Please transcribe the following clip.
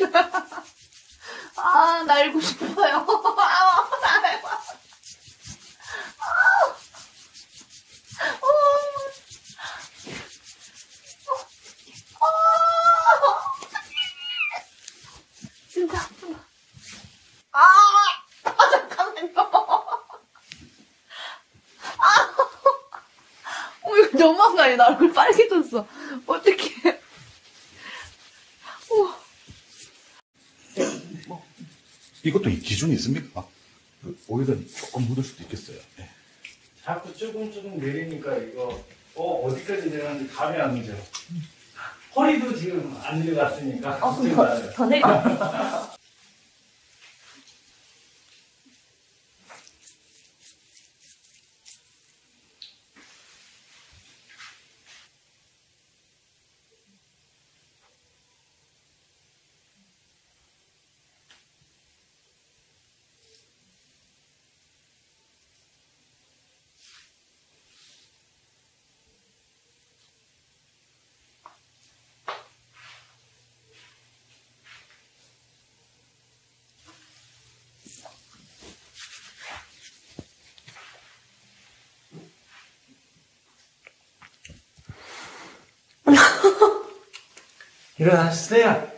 아, 날고 싶어요. 아, 날고. 진짜 아프다. 잠깐만요. 이거 너무한 거 아니야? 나 얼굴 빨개졌어. 어떡해. 이것도 기준이 있습니까? 오히려 조금 묻을 수도 있겠어요. 네. 자꾸 조금 내리니까 이거 어디까지 내렸는지 감이 안 오죠. 허리도 지금 안 내려갔으니까. 더 내려. 일어나셨어요?